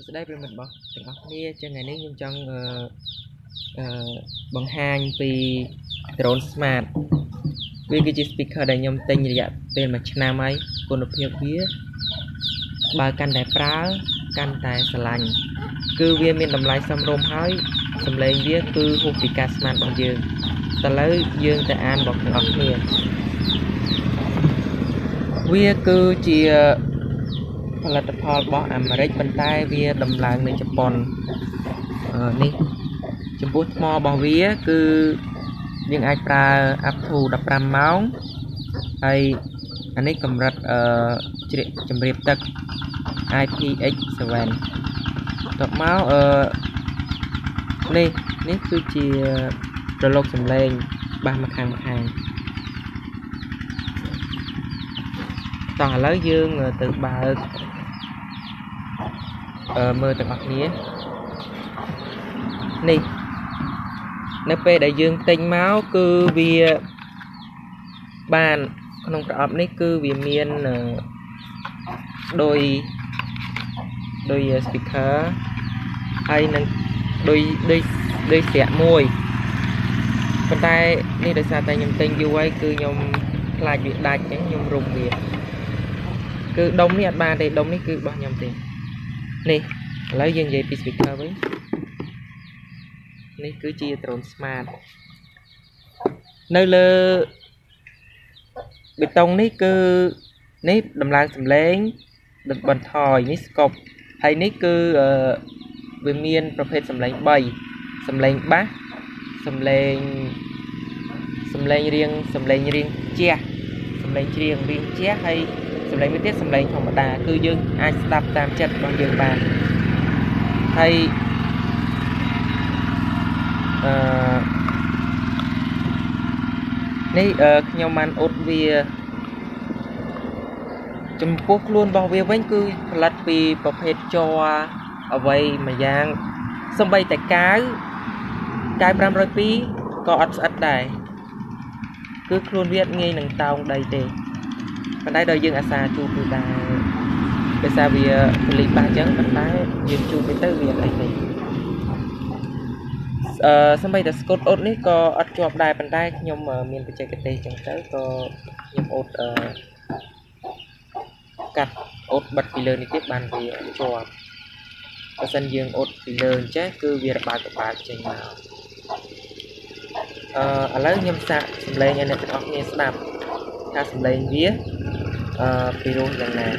sẽ đây mình bỏ từng ốc nia trên ngàyนี้ខ្ញុំចង់បង្ហាញពី drone smart វាគឺជា speaker ដែលខ្ញុំទិញរយៈពេល1ឆ្នាំហើយគុណភាពវាបើកាន់តែប្រើកាន់តែស្រឡាញ់គឺវាមានតម្លៃសមរម្យហើយសំឡេងវាគឺហួសពីការស្មានរបស់យើងតើឥឡូវយើងទៅអានរបស់ទាំងអស់គ្នាវាគឺជាផលិតផលរបស់អាមេរិកប៉ុន្តែវាដំឡើងនៅជប៉ុននេះចំពោះថ្មរបស់វាគឺយើងអាចប្រើ up to 15ម៉ោងហើយអានេះកម្រិតជម្រាបទឹក IPX7 តបមកនេះគឺជាប្រឡូកសំឡេងបាសម្ខាងតោះឥឡូវយើងទៅបើកមើលទាំងអស់គ្នានេះនៅពេលដែលយើងទិញមកគឺវាបានក្នុងប្រអប់នេះគឺវាមានដោយ speaker ហើយនឹងដោយស្រាក់មួយប៉ុន្តែនេះដោយសារតែខ្ញុំទិញយូរហើយគឺខ្ញុំខ្លាចវាដាច់អញ្ចឹងខ្ញុំរុំវាគឺដុំនេះអត់បានទេដុំនេះគឺរបស់ខ្ញុំទេនេះឥឡូវយើងនិយាយពី speaker វិញនេះគឺជា drone smart នៅលើបេតុងនេះគឺនេះដំឡើងសំឡេងបន្ថយនេះស្កប់ហើយនេះគឺវាមានប្រភេទសំឡេង3សំឡេងបាសសំឡេងរៀងជះសំឡេងច្រៀងរៀងជះហើយសំឡេងមួយទៀតសំឡេងធម្មតាគឺយើងអាចស្ដាប់តាមចិត្តរបស់យើងបានហើយនេះខ្ញុំបានអ៊ុតវាចំពោះខ្លួនរបស់វាវិញគឺផលិតពីប្រភេទជ័រអ្វីមួយយ៉ាងសំបីតែកាវ502ក៏អត់ស្អិតដែរគឺខ្លួនវាងាយនឹងតោងដីទេប៉ុន្តែដល់យើងអាសាជួបគឺដែរដោយសារវាពលីបាសអញ្ចឹងប៉ុន្តែយើងជួបទៅវាអត់អីទេសំបីតែស្កុតអ៊ុតនេះក៏អត់ជាប់ដែរប៉ុន្តែខ្ញុំមានបច្ចេកទេសអញ្ចឹងទៅក៏ខ្ញុំអ៊ុតកាត់អ៊ុតបិទពីលើនេះទៀតបានវាជាប់បើសិនយើងអ៊ុតពីលើអញ្ចេះគឺវារបើកចេញមកឥឡូវខ្ញុំសាកសំឡេងឲ្យអ្នកទាំងអស់គ្នាស្ដាប់ថាសំឡេងវាពីរោះយ៉ាងណា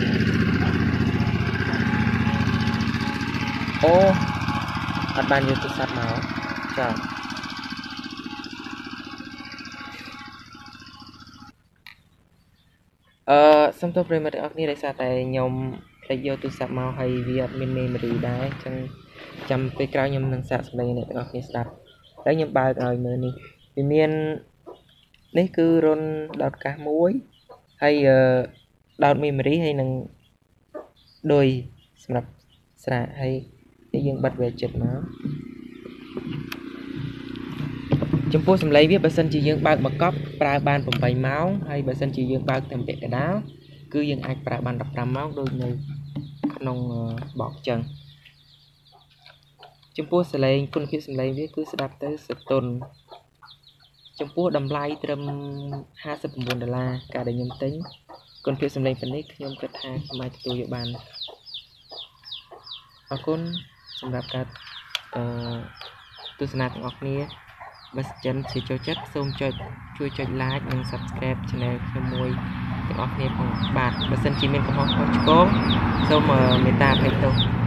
អូអត់បានយកទូរស័ព្ទមកចាសូមទោសប្រិយមិត្តទាំងអស់គ្នាដោយសារតែខ្ញុំភ្លេចយកទូរស័ព្ទមកហើយវាអត់មាន memory ដែរអញ្ចឹងចាំពេលក្រោយខ្ញុំនឹងសាកសំឡេងអ្នកទាំងអស់គ្នាស្ដាប់ហើយខ្ញុំបើកឲ្យមើលនេះវាមាននេះគឺរុនដោតកាសមួយហើយដោត memory ហើយនឹងដូចសម្រាប់ស្រាកហើយនេះយើងបិទវាចិត្តមកចំពោះសំឡេងវាបើសិនជាយើងបើកមកកប់ប្រើបាន8ម៉ោងហើយបើសិនជាយើងបើកតែពាក់កណ្ដាលគឺយើងអាចប្រើបាន15ម៉ោងដូចនៅក្នុងបោកចឹងចំពោះសំឡេងគុណភាពសំឡេងវាគឺស្ដាប់ទៅស្ទន់ចំពោះតម្លៃត្រឹម$59ការដែលខ្ញុំទិញគុណភាពសំឡេងប៉ុណ្នេះខ្ញុំគិតថាខ្ញុំអាចទទួលយកបានអរគុណសម្រាប់ការទស្សនាទាំងអស់គ្នាបើសិនជាចូលចិត្តសូមជួយចុច like និង subscribe channel ខ្ញុំមួយទាំងអស់គ្នាផងបាទបើសិនជាមានកំហុសខុសឆ្គងសូមមេត្តាអភ័យទោស